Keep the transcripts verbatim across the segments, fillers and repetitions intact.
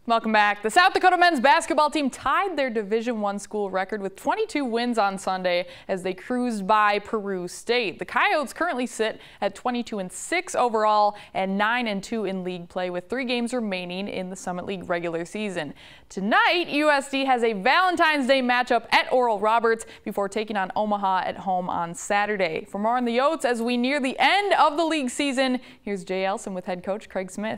Welcome back. The South Dakota men's basketball team tied their Division One school record with twenty-two wins on Sunday as they cruised by Peru State. The Coyotes currently sit at twenty-two and six overall and nine and two in league play with three games remaining in the Summit League regular season. Tonight, U S D has a Valentine's Day matchup at Oral Roberts before taking on Omaha at home on Saturday. For more on the Yotes as we near the end of the league season, here's Jay Elson with head coach Craig Smith.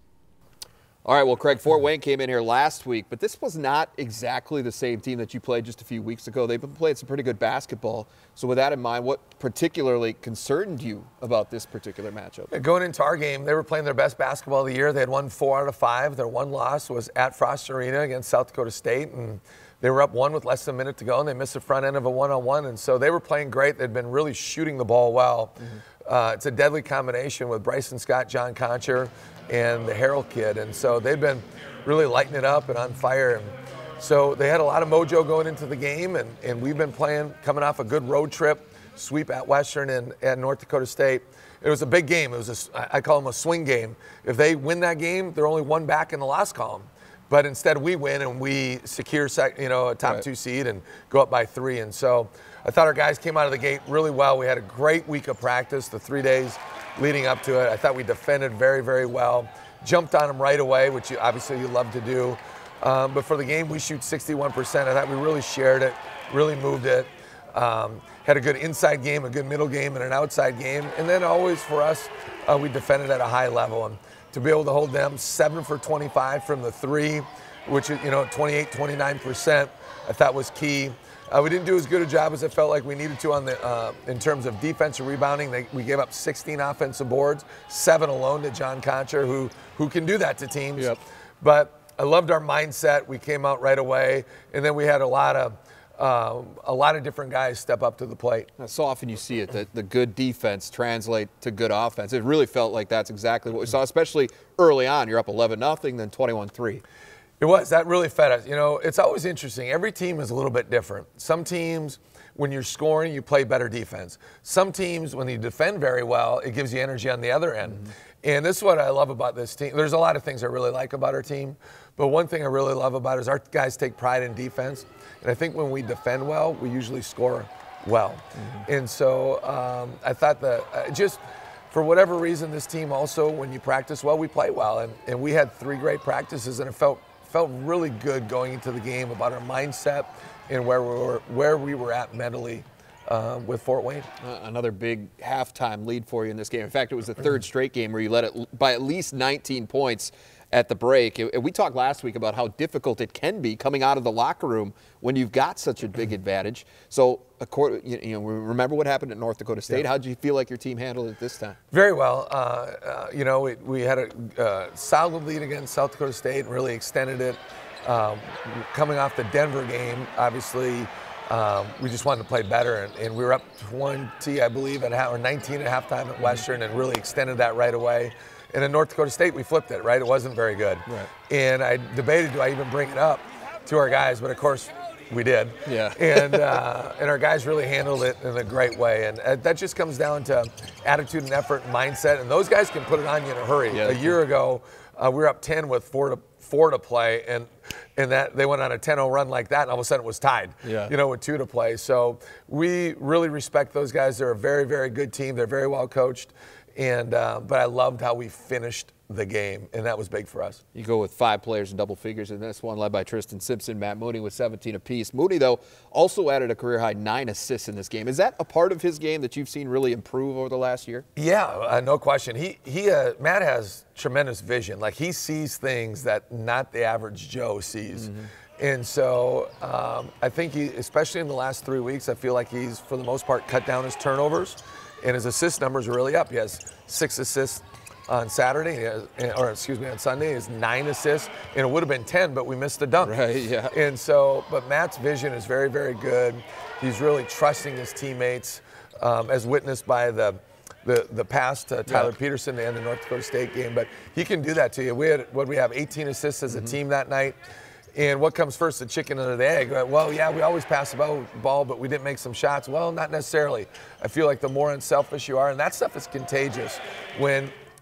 All right, well, Craig, Fort Wayne came in here last week, but this was not exactly the same team that you played just a few weeks ago. They've been playing some pretty good basketball. So with that in mind, what particularly concerned you about this particular matchup? Yeah, going into our game, they were playing their best basketball of the year. They had won four out of five. Their one loss was at Frost Arena against South Dakota State, and they were up one with less than a minute to go, and they missed the front end of a one-on-one. And so they were playing great. They'd been really shooting the ball well. Mm-hmm. uh, it's a deadly combination with Bryson Scott, John Concher, and the Harrell kid. And so they've been really lighting it up and on fire. And so they had a lot of mojo going into the game, and, and we've been playing, coming off a good road trip, sweep at Western and at North Dakota State. It was a big game. It was a, I call them a swing game. If they win that game, they're only one back in the loss column. But instead we win and we secure sec, you know, a top right. two seed and go up by three. And so I thought our guys came out of the gate really well. We had a great week of practice, the three days leading up to it. I thought we defended very, very well. Jumped on them right away, which you, obviously you love to do. Um, but for the game, we shoot sixty-one percent. I thought we really shared it, really moved it. Um, had a good inside game, a good middle game, and an outside game. And then always for us, uh, we defended at a high level. And to be able to hold them seven for twenty-five from the three, which is, you know, twenty-eight, twenty-nine percent, I thought was key. Uh, we didn't do as good a job as I felt like we needed to on the uh, in terms of defensive rebounding. They, we gave up sixteen offensive boards, seven alone to John Concher, who who can do that to teams. Yep. But I loved our mindset. We came out right away, and then we had a lot of uh, a lot of different guys step up to the plate. Now, so often you see it, that the good defense translate to good offense. It really felt like that's exactly what we saw, especially early on. You're up eleven nothing, then twenty-one three. It was. That really fed us. You know, it's always interesting. Every team is a little bit different. Some teams, when you're scoring, you play better defense. Some teams, when you defend very well, it gives you energy on the other end. Mm-hmm. And this is what I love about this team. There's a lot of things I really like about our team, but one thing I really love about it is our guys take pride in defense. And I think when we defend well, we usually score well. Mm-hmm. And so um, I thought that uh, just for whatever reason, this team also, when you practice well, we play well. And, and we had three great practices, and it felt felt really good going into the game about our mindset and where we were where we were at mentally uh, with Fort Wayne. Uh, another big halftime lead for you in this game. In fact, it was the third straight game where you led it by at least nineteen points at the break. It, we talked last week about how difficult it can be coming out of the locker room when you've got such a big advantage. So, you know, remember what happened at North Dakota State? Yeah. How did you feel like your team handled it this time? Very well. Uh, uh, you know, we, we had a uh, solid lead against South Dakota State and really extended it. Um, coming off the Denver game, obviously, um, we just wanted to play better, and, and we were up twenty, I believe, at half, or nineteen at halftime at Western, and really extended that right away. And in North Dakota State, we flipped it, right? It wasn't very good. Right. And I debated, do I even bring it up to our guys? But of course, we did. Yeah. and uh, and our guys really handled it in a great way. And uh, that just comes down to attitude and effort and mindset. And those guys can put it on you in a hurry. Yeah, a year ago, uh, we were up ten with four to four to play, and and that they went on a ten oh run like that, and all of a sudden it was tied. Yeah. You know, with two to play. So we really respect those guys. They're a very, very good team. They're very well coached. And uh, but I loved how we finished the game, and that was big for us. You go with five players in double figures, and this one led by Tristan Simpson, Matt Mooney with seventeen apiece. Mooney, though, also added a career-high nine assists in this game. Is that a part of his game that you've seen really improve over the last year? Yeah, uh, no question. He he uh, Matt has tremendous vision. Like, he sees things that not the average Joe sees. Mm-hmm. And so um, I think he, especially in the last three weeks, I feel like he's, for the most part, cut down his turnovers. And his assist numbers are really up. He has six assists on Saturday, he has, or excuse me, on Sunday. He has nine assists, and it would have been ten, but we missed the dunk. Right, yeah. And so, but Matt's vision is very, very good. He's really trusting his teammates, um, as witnessed by the the the pass to Tyler yeah. Peterson to end the North Dakota State game. But he can do that to you. We had, what we have, eighteen assists as a mm-hmm. team that night. And what comes first, the chicken or the egg? Well, yeah, we always pass the ball, but we didn't make some shots. Well, not necessarily. I feel like the more unselfish you are, and that stuff is contagious. When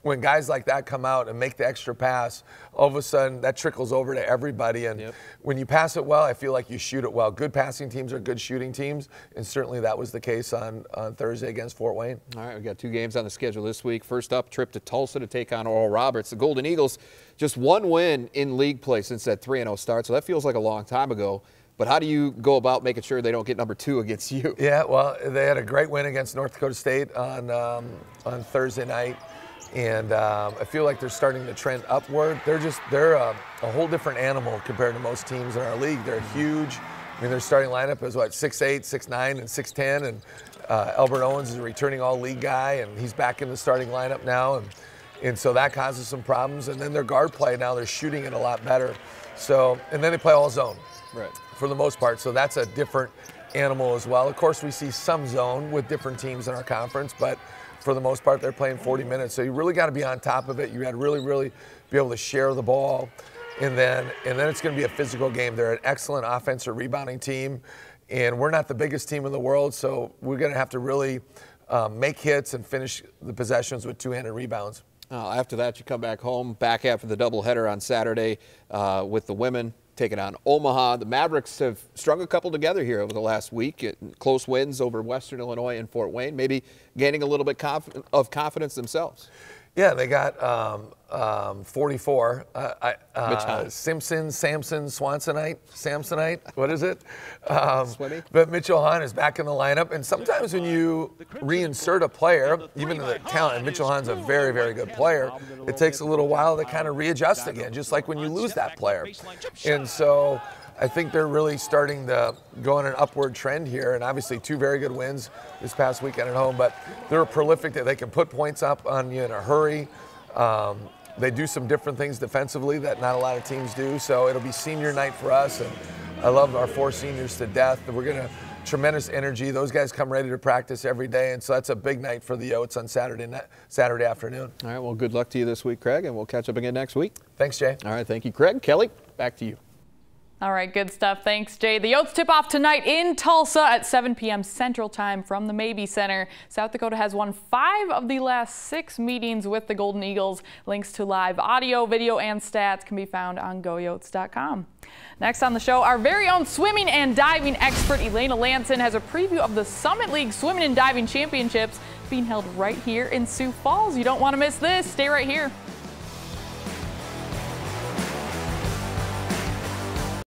when guys like that come out and make the extra pass, all of a sudden that trickles over to everybody. And yep. when you pass it well, I feel like you shoot it well. Good passing teams are good shooting teams, and certainly that was the case on, on Thursday against Fort Wayne. All right, we've got two games on the schedule this week. First up, trip to Tulsa to take on Oral Roberts. The Golden Eagles, just one win in league play since that three and oh start, so that feels like a long time ago. But how do you go about making sure they don't get number two against you? Yeah, well, they had a great win against North Dakota State on um, on Thursday night, and um, I feel like they're starting to trend upward. They're just they're a, a whole different animal compared to most teams in our league. They're huge. I mean, their starting lineup is what six eight, six nine, and six ten, and uh, Albert Owens is a returning all-league guy, and he's back in the starting lineup now, and and so that causes some problems. And then their guard play now, they're shooting it a lot better. So and then they play all zone. Right. For the most part, so that's a different animal as well. Of course, we see some zone with different teams in our conference, but for the most part, they're playing forty minutes. So you really got to be on top of it. You got to really, really be able to share the ball, and then and then it's going to be a physical game. They're an excellent offensive rebounding team, and we're not the biggest team in the world, so we're going to have to really um, make hits and finish the possessions with two-handed rebounds. Uh, after that, you come back home, back after the doubleheader on Saturday uh, with the women, taking on Omaha. The Mavericks have strung a couple together here over the last week. It, close wins over Western Illinois and Fort Wayne, maybe gaining a little bit conf of confidence themselves. Yeah, they got um, um, forty-four. Uh, I, uh, Simpson, Samson, Swansonite, Samsonite. What is it? Um, but Mitchell Hahn is back in the lineup. And sometimes when you reinsert a player, even the talent, and Mitchell Hahn's a very, very good player, it takes a little while to kind of readjust again, just like when you lose that player. And so I think they're really starting to go on an upward trend here, and obviously two very good wins this past weekend at home, but they're prolific that they can put points up on you in a hurry. Um, they do some different things defensively that not a lot of teams do, so it'll be senior night for us, and I love our four seniors to death. We're going to tremendous energy. Those guys come ready to practice every day, and so that's a big night for the Yotes on Saturday night, Saturday afternoon. All right, well, good luck to you this week, Craig, and we'll catch up again next week. Thanks, Jay. All right, thank you, Craig. Kelly, back to you. All right, good stuff. Thanks, Jay. The Yotes tip off tonight in Tulsa at seven p m Central Time from the Mabee Center. South Dakota has won five of the last six meetings with the Golden Eagles. Links to live audio, video, and stats can be found on go yotes dot com. Next on the show, our very own swimming and diving expert Elena Lanson has a preview of the Summit League Swimming and Diving Championships being held right here in Sioux Falls. You don't want to miss this. Stay right here.